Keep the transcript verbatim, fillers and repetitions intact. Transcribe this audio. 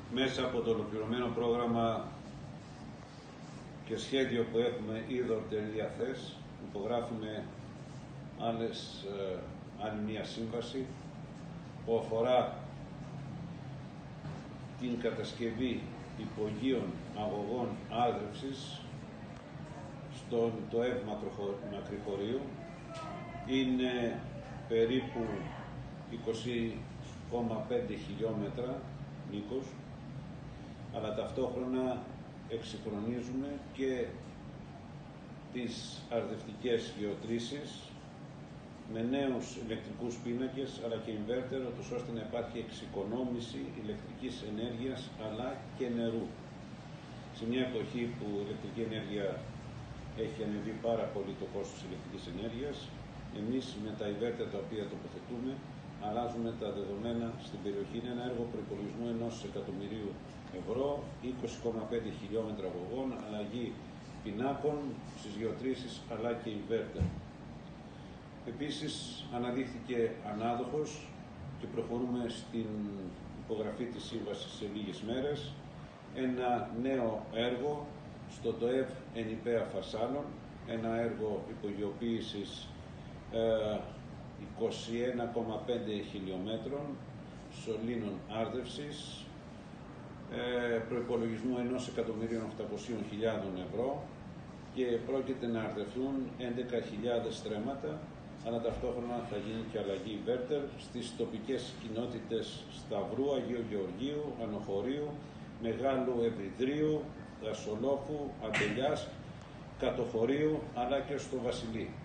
μέσα από το ολοκληρωμένο πρόγραμμα και σχέδιο που έχουμε είδωρ τελεία θες, υπογράφουμε άλλες, άλλη μία σύμβαση που αφορά την κατασκευή υπογείων αγωγών άρδρευσης στον ΤΟΕΒ Μακρυχωρίου. Είναι περίπου είκοσι κόμμα πέντε χιλιόμετρα μήκος, αλλά ταυτόχρονα εξυγχρονίζουμε και τις αρδευτικές γεωτρήσεις με νέους ηλεκτρικούς πίνακες αλλά και inverter, ώστε να υπάρχει εξοικονόμηση ηλεκτρικής ενέργειας αλλά και νερού. Σε μια εποχή που η ηλεκτρική ενέργεια έχει ανεβεί πάρα πολύ το κόστος ηλεκτρικής ενέργειας, εμείς με τα inverter τα οποία τοποθετούμε αλλάζουμε τα δεδομένα στην περιοχή. Είναι ένα έργο προϋπολογισμού ενός εκατομμυρίου ευρώ, είκοσι κόμμα πέντε χιλιόμετρα αγωγών, αλλαγή πινάκων στις γεωτρήσεις αλλά και inverter. Επίσης αναδείχθηκε ανάδοχος και προχωρούμε στην υπογραφή της σύμβασης σε λίγες μέρες. Ένα νέο έργο στο ΤΟΕΒ Ενιπέα Φασάλων, ένα έργο υπογειοποίησης ε, είκοσι ένα κόμμα πέντε χιλιόμετρων σωλήνων άρδευσης, ε, προϋπολογισμού ενός εκατομμυρίου οχτακοσίων χιλιάδων ευρώ, και πρόκειται να αρδευτούν έντεκα χιλιάδες στρέμματα, αλλά ταυτόχρονα θα γίνει και αλλαγή inverter στις τοπικές κοινότητες Σταυρού, Αγίου Γεωργίου, Ανοχωρίου, Μεγάλου Ευρυδρίου, Δασολόφου, Αμπελιάς, Κατοχωρίου, αλλά και στο Βασιλεί.